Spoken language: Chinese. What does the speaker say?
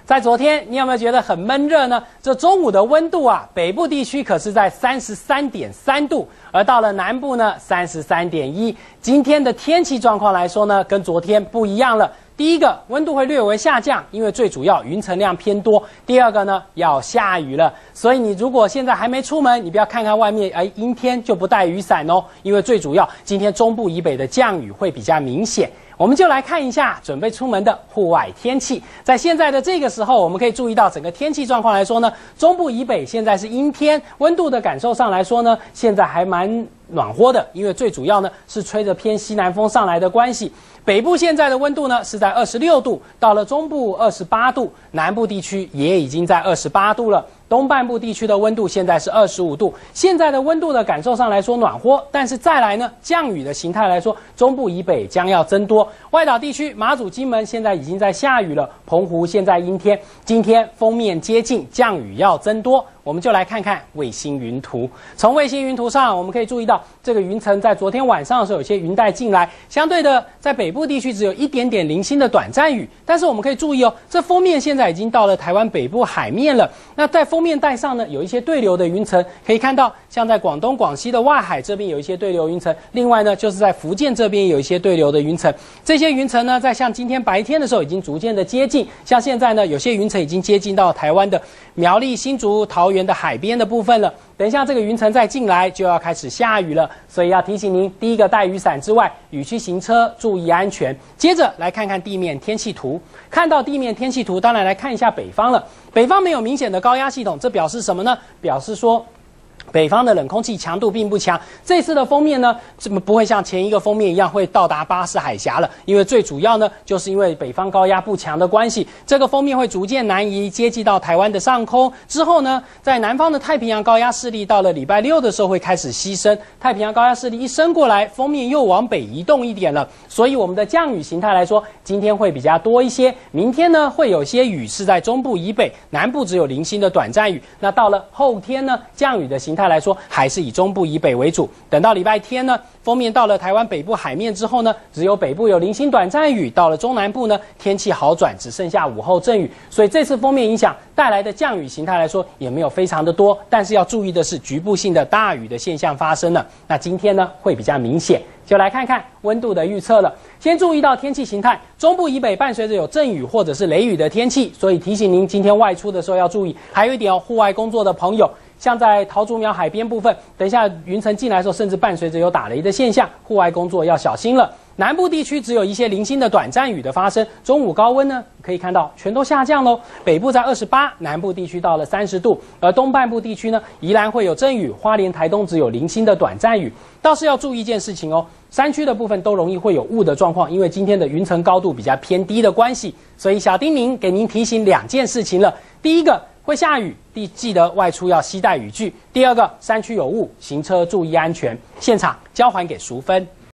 在昨天，你有没有觉得很闷热呢？这中午的温度啊，北部地区可是在33.3度，而到了南部呢33.1。今天的天气状况来说呢，跟昨天不一样了。第一个，温度会略微下降，因为最主要云层量偏多。第二个呢，要下雨了，所以你如果现在还没出门，你不要看看外面，阴天就不带雨伞哦，因为最主要今天中部以北的降雨会比较明显。我们就来看一下准备出门的户外天气。在现在的这个时候，我们可以注意到整个天气状况来说呢，中部以北现在是阴天，温度的感受上来说呢，现在还蛮暖和的，因为最主要呢是吹着偏西南风上来的关系。北部现在的温度呢是在26度，到了中部28度，南部地区也已经在28度了。东半部地区的温度现在是25度，现在的温度的感受上来说暖和，但是再来呢，降雨的形态来说，中部以北将要增多。外岛地区，马祖、金门现在已经在下雨了，澎湖现在阴天，今天锋面接近，降雨要增多。我们就来看看卫星云图。从卫星云图上，我们可以注意到，这个云层在昨天晚上的时候有些云带进来，相对的，在北部地区只有一点点零星的短暂雨。但是我们可以注意哦，这锋面现在已经到了台湾北部海面了。那在锋面带上呢，有一些对流的云层，可以看到，像在广东、广西的外海这边有一些对流云层，另外呢，就是在福建这边有一些对流的云层。这些云层呢，在像今天白天的时候已经逐渐的接近，像现在呢，有些云层已经接近到台湾的苗栗、新竹、桃园的海边的部分了。等一下这个云层再进来，就要开始下雨了，所以要提醒您，第一个带雨伞之外，雨区行车注意安全。接着来看看地面天气图，看到地面天气图，当然来看一下北方了。北方没有明显的高压系统，这表示什么呢？表示说北方的冷空气强度并不强，这次的锋面呢，不会像前一个锋面一样会到达巴士海峡了，因为最主要呢，就是因为北方高压不强的关系，这个锋面会逐渐南移，接近到台湾的上空之后呢，在南方的太平洋高压势力到了礼拜六的时候会开始牺牲，太平洋高压势力一升过来，锋面又往北移动一点了，所以我们的降雨形态来说，今天会比较多一些，明天呢会有些雨是在中部以北，南部只有零星的短暂雨，那到了后天呢，降雨的形态来说还是以中部以北为主。等到礼拜天呢，锋面到了台湾北部海面之后呢，只有北部有零星短暂雨，到了中南部呢，天气好转，只剩下午后阵雨。所以这次锋面影响带来的降雨形态来说，也没有非常的多，但是要注意的是局部性的大雨的现象发生了。那今天呢会比较明显，就来看看温度的预测了。先注意到天气形态，中部以北伴随着有阵雨或者是雷雨的天气，所以提醒您今天外出的时候要注意。还有一点哦，户外工作的朋友，像在桃竹苗海边部分，等一下云层进来的时候，甚至伴随着有打雷的现象，户外工作要小心了。南部地区只有一些零星的短暂雨的发生，中午高温呢，可以看到全都下降喽。北部在28，南部地区到了30度，而东半部地区呢，宜兰会有阵雨，花莲、台东只有零星的短暂雨。倒是要注意一件事情哦，山区的部分都容易会有雾的状况，因为今天的云层高度比较偏低的关系，所以小叮咛给您提醒2件事情了。第一个，会下雨，记得外出要携带雨具。第二个，山区有雾，行车注意安全。现场交还给淑芬。